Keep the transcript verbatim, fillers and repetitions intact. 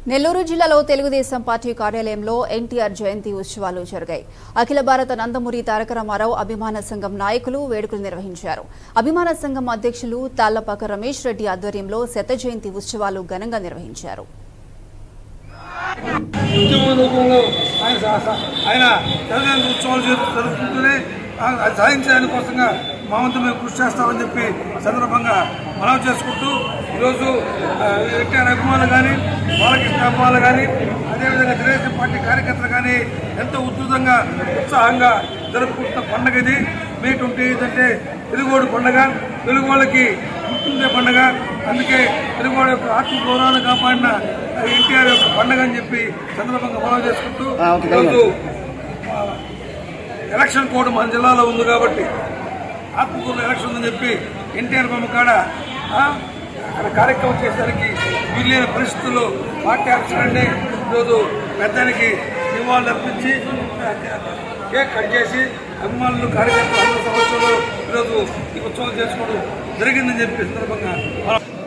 నెల్లూరు జిల్లాలో తెలుగుదేశం పార్టీ కార్యాలయంలో ఎన్టీఆర్ జయంతి ఉత్సవాలు జరిగాయి. అఖిల భారత నందమూరి తారక రామారావు అభిమాన సంఘం నాయకులు వేడుకలు నిర్వహించారు. అభిమాన సంఘం అధ్యక్షులు తాళ్లపాక రమేష్ రెడ్డి ఆధ్వర్యంలో శత జయంతి ఉత్సవాలు ఘనంగా నిర్వహించారు. సాధించడానికోసంగా మా వంతు మేము కృషి చేస్తామని చెప్పి సందర్భంగా మనవి చేసుకుంటూ ఈరోజు ఎన్టీఆర్ అభిమానులు కానీ బాలకృష్ణ అభిమానులు కానీ అదేవిధంగా తెలుగుదేశం పార్టీ కార్యకర్తలు కానీ ఎంతో ఉధృతంగా ఉత్సాహంగా జరుపుకుంటున్న పండుగ ఇది. మే ట్వంటీ ఎయిత్ అంటే తెలుగువాడి పండుగ, తెలుగు వాళ్ళకి గుర్తుండే పండుగ. అందుకే తెలుగువాడి యొక్క ఆత్మ గౌరవాన్ని కాపాడిన ఎన్టీఆర్ యొక్క పండుగ అని చెప్పి సందర్భంగా మనవి చేసుకుంటూ ఈరోజు ఎలక్షన్ కోడ్ మన జిల్లాలో ఉంది కాబట్టి ఆత్మకూరులో ఎలక్షన్ ఉందని చెప్పి ఎన్టీఆర్ బొమ్మ కాడ అక్కడ కార్యక్రమం చేసేసరికి వీలైన పరిస్థితుల్లో పార్టీ ఆఫీసర్నే ఈరోజు పెద్దానికి నివాళులు అర్పించి కేక్ కట్ చేసి అభిమానులు కార్యకర్తలు అందరూ సంవత్సరంలో ఈరోజు ఈ ఉత్సవం చేసుకోవడం జరిగిందని చెప్పి సందర్భంగా